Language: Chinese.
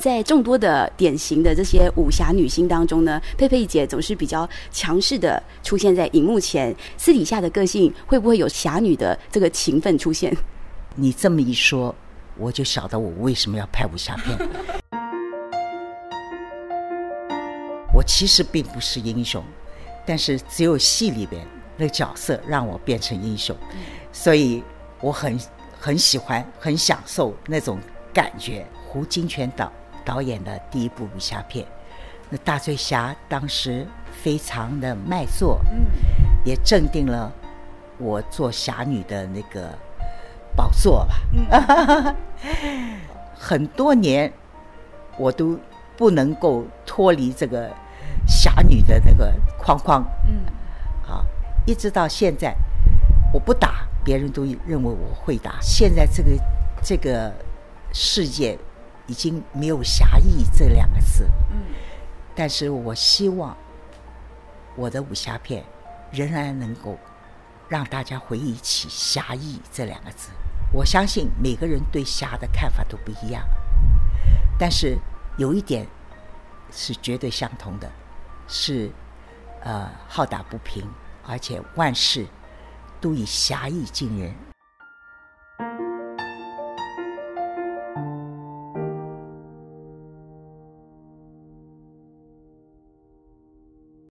在众多的典型的这些武侠女星当中呢，佩佩姐总是比较强势的出现在荧幕前，私底下的个性会不会有侠女的这个情分出现？ 你这么一说，我就晓得我为什么要拍武侠片。我其实并不是英雄，但是只有戏里边那个角色让我变成英雄，所以我很喜欢，很享受那种感觉。胡金铨导演的第一部武侠片，那大醉侠当时非常的卖座，也正定了我做侠女的那个宝座吧。很多年我都不能够脱离这个侠女的那个框框，一直到现在，我不打，别人都认为我会打。现在这个世界已经没有侠义这两个字，但是我希望我的武侠片仍然能够让大家回忆起侠义这两个字。我相信每个人对侠的看法都不一样，但是有一点是绝对相同的，是好打不平，而且万事都以侠义惊人，